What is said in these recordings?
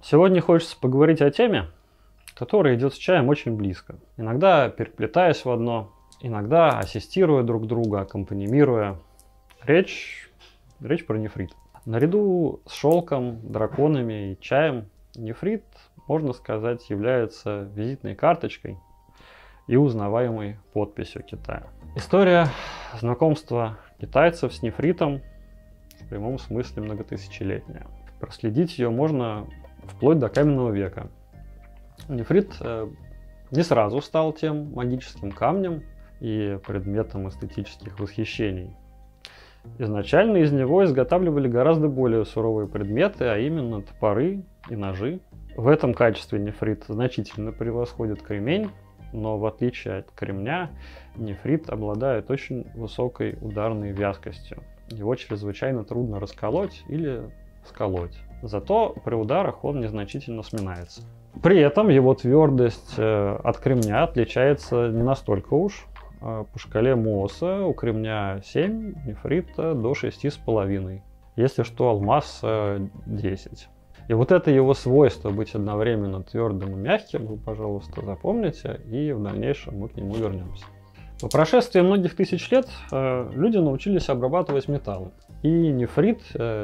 Сегодня хочется поговорить о теме, которая идет с чаем очень близко. Иногда переплетаясь в одно, иногда ассистируя друг друга, аккомпанимируя. Речь про нефрит. Наряду с шелком, драконами и чаем нефрит, можно сказать, является визитной карточкой и узнаваемой подписью Китая. История знакомства китайцев с нефритом в прямом смысле многотысячелетняя. Проследить ее можно вплоть до каменного века. Нефрит не сразу стал тем магическим камнем и предметом эстетических восхищений. Изначально из него изготавливали гораздо более суровые предметы, а именно топоры и ножи. В этом качестве нефрит значительно превосходит кремень, но в отличие от кремня, нефрит обладает очень высокой ударной вязкостью. Его чрезвычайно трудно расколоть или сколоть. Зато при ударах он незначительно сминается. При этом его твердость от кремня отличается не настолько уж. По шкале Mohs у кремня 7, нефрита до 6,5. Если что, алмаз 10. И вот это его свойство быть одновременно твердым и мягким, вы, пожалуйста, запомните, и в дальнейшем мы к нему вернемся. По прошествии многих тысяч лет люди научились обрабатывать металлы. И нефрит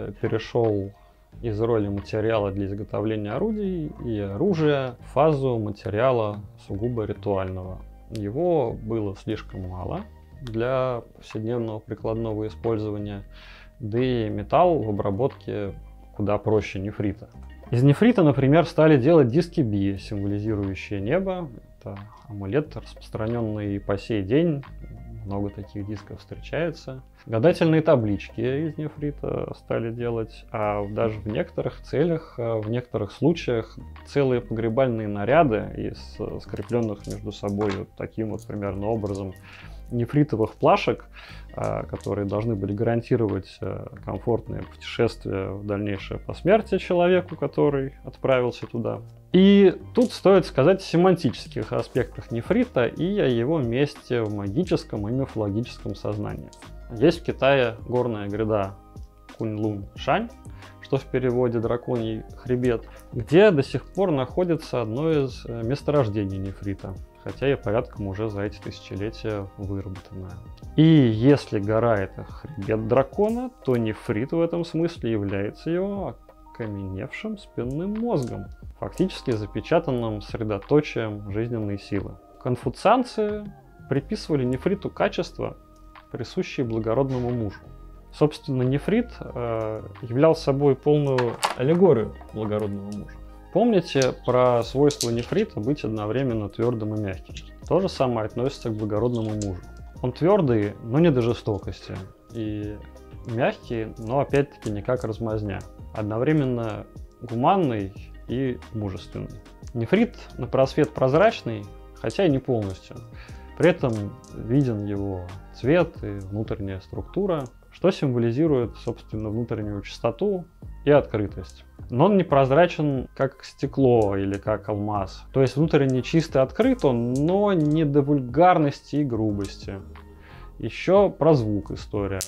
перешел из роли материала для изготовления орудий и оружия в фазу материала сугубо ритуального. Его было слишком мало для повседневного прикладного использования, да и металл в обработке куда проще нефрита. Из нефрита, например, стали делать диски Би, символизирующие небо. Это амулет, распространенный по сей день. Много таких дисков встречается. Гадательные таблички из нефрита стали делать, а даже в некоторых целях, в некоторых случаях целые погребальные наряды из скрепленных между собой вот таким вот примерно образом нефритовых плашек, которые должны были гарантировать комфортное путешествие в дальнейшее по смерти человеку, который отправился туда. И тут стоит сказать о семантических аспектах нефрита и о его месте в магическом и мифологическом сознании. Есть в Китае горная гряда Куньлунь-Шань, что в переводе драконий хребет, где до сих пор находится одно из месторождений нефрита, хотя и порядком уже за эти тысячелетия выработанное. И если гора — это хребет дракона, то нефрит в этом смысле является его окаменевшим спинным мозгом, фактически запечатанным средоточием жизненной силы. Конфуцианцы приписывали нефриту качества, присущие благородному мужу. Собственно, нефрит являл собой полную аллегорию благородного мужа. Помните про свойство нефрита быть одновременно твердым и мягким? То же самое относится к благородному мужу. Он твердый, но не до жестокости. И мягкий, но опять-таки не как размазня. Одновременно гуманный и мужественный. Нефрит на просвет прозрачный, хотя и не полностью. При этом виден его цвет и внутренняя структура, что символизирует, собственно, внутреннюю чистоту и открытость. Но он не прозрачен, как стекло или как алмаз. То есть внутренне чисто открыт он, но не до вульгарности и грубости. Еще про звук история,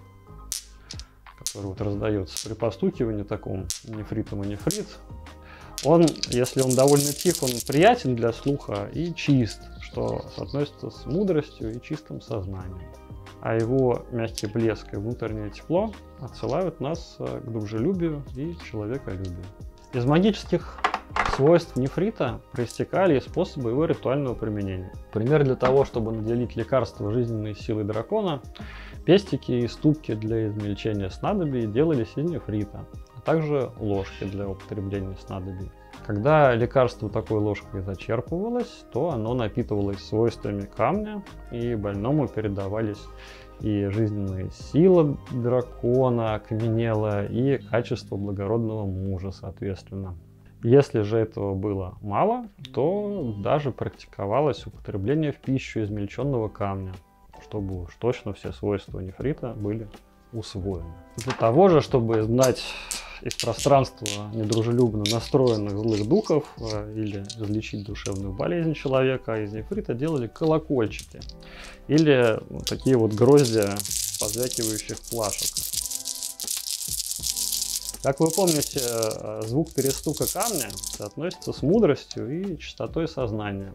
который вот раздается при постукивании таком нефритом и нефрит. Он, если он довольно тих, он приятен для слуха и чист, что соотносится с мудростью и чистым сознанием. А его мягкий блеск и внутреннее тепло отсылают нас к дружелюбию и человеколюбию. Из магических свойств нефрита проистекали и способы его ритуального применения. Например, для того, чтобы наделить лекарство жизненной силой дракона, пестики и ступки для измельчения снадобий делались из нефрита, а также ложки для употребления снадобий. Когда лекарство такой ложкой зачерпывалось, то оно напитывалось свойствами камня, и больному передавались и жизненная сила дракона окаменела, и качество благородного мужа, соответственно. Если же этого было мало, то даже практиковалось употребление в пищу измельченного камня, чтобы уж точно все свойства нефрита были усвоены. Для того же, чтобы изгнать из пространства недружелюбно настроенных злых духов или излечить душевную болезнь человека, из нефрита делали колокольчики или такие вот гроздья позвякивающих плашек. Как вы помните, звук перестука камня соотносится с мудростью и чистотой сознания.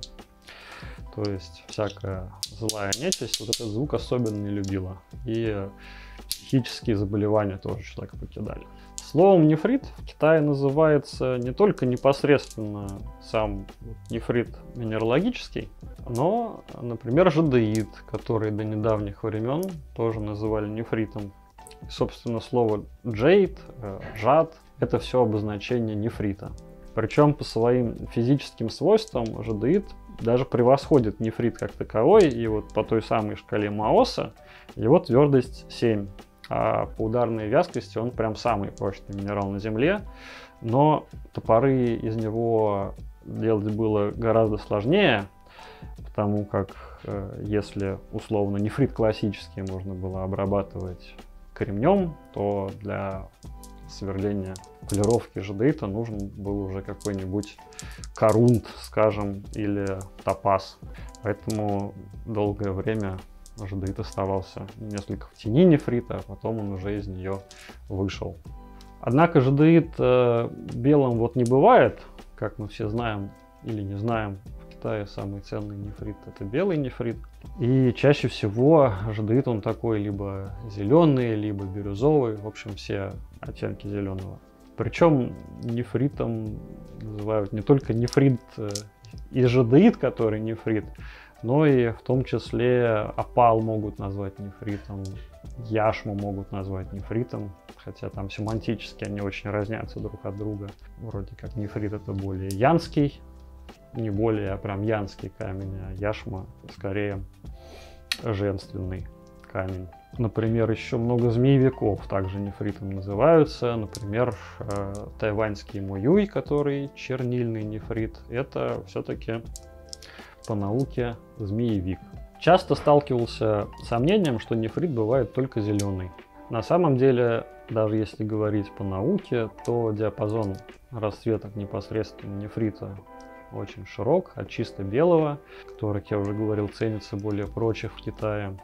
То есть всякая злая нечисть вот этот звук особенно не любила. И психические заболевания тоже человека покидали. Словом нефрит в Китае называется не только непосредственно сам нефрит минералогический, но, например, жадеид, который до недавних времен тоже называли нефритом. И, собственно, слово джейд, жад – это все обозначение нефрита. Причем по своим физическим свойствам жадеид даже превосходит нефрит как таковой, и вот по той самой шкале Маоса его твердость 7. А по ударной вязкости он прям самый прочный минерал на Земле. Но топоры из него делать было гораздо сложнее, потому как если условно нефрит классический можно было обрабатывать кремнем, то для сверления полировки жадеита нужен был уже какой-нибудь корунт, скажем, или топаз. Поэтому долгое время жадеит оставался несколько в тени нефрита, а потом он уже из нее вышел. Однако жадеит белым вот не бывает, как мы все знаем или не знаем. В Китае самый ценный нефрит — это белый нефрит. И чаще всего жадеит он такой либо зеленый, либо бирюзовый, в общем, все оттенки зеленого. Причем нефритом называют не только нефрит и жадеит, который нефрит, но и в том числе опал могут назвать нефритом, яшму могут назвать нефритом, хотя там семантически они очень разнятся друг от друга. Вроде как нефрит — это более янский, не более, а прям янский камень, а яшма скорее женственный камень. Например, еще много змеевиков также нефритом называются. Например, тайваньский моюй, который чернильный нефрит, это все-таки по науке змеевик. Часто сталкивался с сомнением, что нефрит бывает только зеленый. На самом деле, даже если говорить по науке, то диапазон расцветок непосредственно нефрита очень широк, от чисто белого, который, как я уже говорил, ценится более прочих в Китае,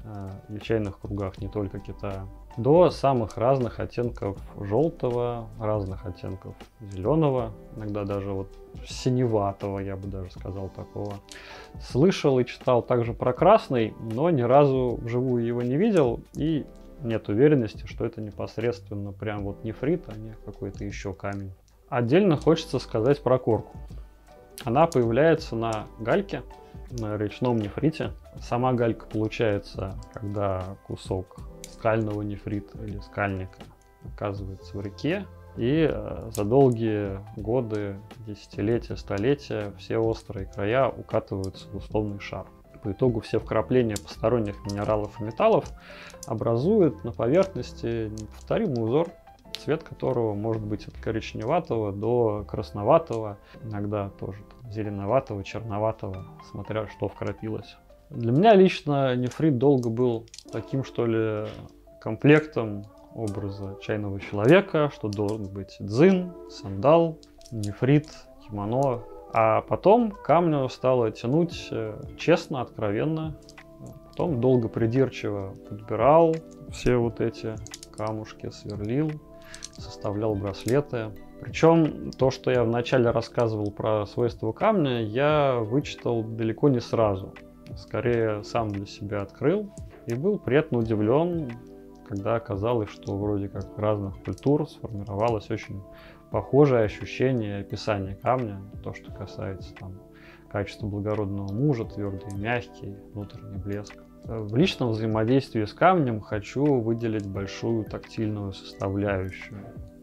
в чайных кругах не только Китая, до самых разных оттенков желтого, разных оттенков зеленого, иногда даже вот синеватого, я бы даже сказал, такого. Слышал и читал также про красный, но ни разу вживую его не видел, и нет уверенности, что это непосредственно прям вот нефрит, а не какой-то еще камень. Отдельно хочется сказать про корку. Она появляется на гальке, на речном нефрите. Сама галька получается, когда кусок скального нефрита или скальника оказывается в реке, и за долгие годы, десятилетия, столетия все острые края укатываются в условный шар. По итогу все вкрапления посторонних минералов и металлов образуют на поверхности неповторимый узор, цвет которого может быть от коричневатого до красноватого, иногда тоже зеленоватого, черноватого, смотря что вкрапилось. Для меня лично нефрит долго был таким, что ли, комплектом образа чайного человека, что должен быть дзин, сандал, нефрит, кимоно. А потом камню стало тянуть честно, откровенно. Потом долго придирчиво подбирал все вот эти камушки, сверлил, составлял браслеты. Причем то, что я вначале рассказывал про свойства камня, я вычитал далеко не сразу. Скорее сам для себя открыл и был приятно удивлен, когда оказалось, что вроде как разных культур сформировалось очень похожее ощущение описания камня, то, что касается там качества благородного мужа, твердый и мягкий, внутренний блеск. В личном взаимодействии с камнем хочу выделить большую тактильную составляющую.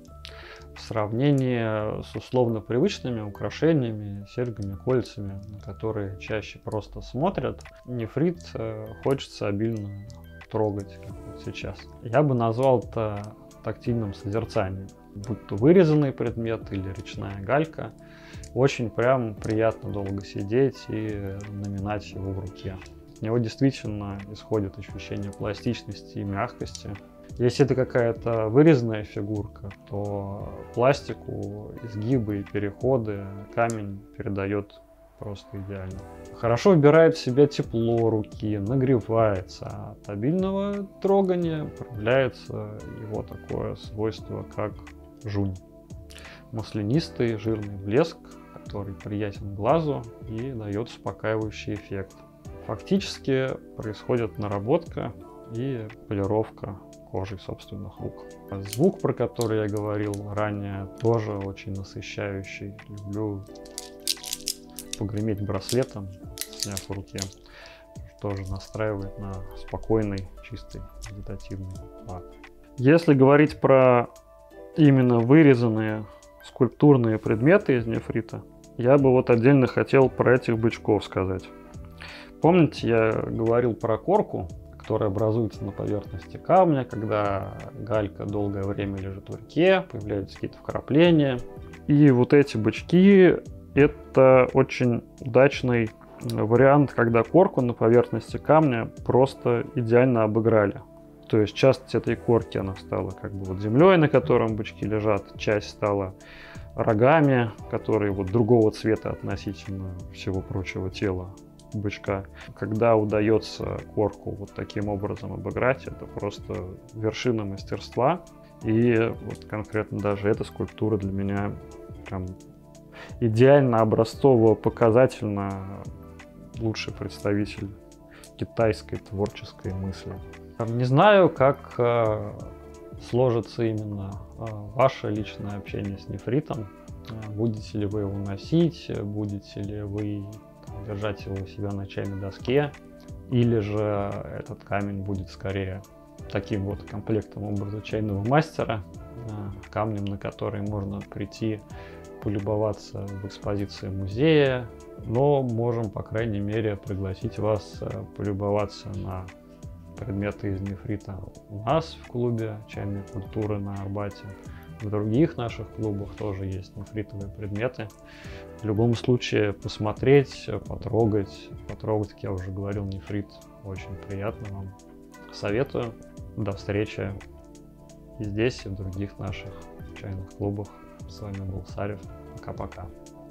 В сравнении с условно привычными украшениями, серьгами, кольцами, на которые чаще просто смотрят, нефрит хочется обильно трогать, как вот сейчас. Я бы назвал это тактильным созерцанием. Будь то вырезанный предмет или речная галька, очень прям приятно долго сидеть и наминать его в руке. От него действительно исходит ощущение пластичности и мягкости. Если это какая-то вырезанная фигурка, то пластику, изгибы и переходы камень передает просто идеально. Хорошо вбирает в себя тепло руки, нагревается. А от обильного трогания проявляется его такое свойство, как жунь. Маслянистый жирный блеск, который приятен глазу и дает успокаивающий эффект. Фактически происходит наработка и полировка кожей собственных рук. Звук, про который я говорил ранее, тоже очень насыщающий. Люблю погреметь браслетом, сняв в руке, тоже настраивает на спокойный, чистый, медитативный лад. Если говорить про именно вырезанные скульптурные предметы из нефрита, я бы вот отдельно хотел про этих бычков сказать. Помните, я говорил про корку, которая образуется на поверхности камня, когда галька долгое время лежит в реке, появляются какие-то вкрапления. И вот эти бычки — это очень удачный вариант, когда корку на поверхности камня просто идеально обыграли. То есть часть этой корки, она стала как бы вот землей, на котором бычки лежат, часть стала рогами, которые вот другого цвета относительно всего прочего тела бычка. Когда удается корку вот таким образом обыграть, это просто вершина мастерства. И вот конкретно даже эта скульптура для меня прям идеально образцово-показательно лучший представитель китайской творческой мысли. Не знаю, как сложится именно ваше личное общение с нефритом. Будете ли вы его носить, будете ли вы держать его у себя на чайной доске, или же этот камень будет скорее таким вот комплектом образа чайного мастера, камнем, на который можно прийти полюбоваться в экспозиции музея, но можем, по крайней мере, пригласить вас полюбоваться на предметы из нефрита у нас в клубе чайной культуры на Арбате. В других наших клубах тоже есть нефритовые предметы. В любом случае посмотреть, потрогать, как я уже говорил, нефрит очень приятно вам. Советую. До встречи и здесь, и в других наших чайных клубах. С вами был Сарев. Пока-пока.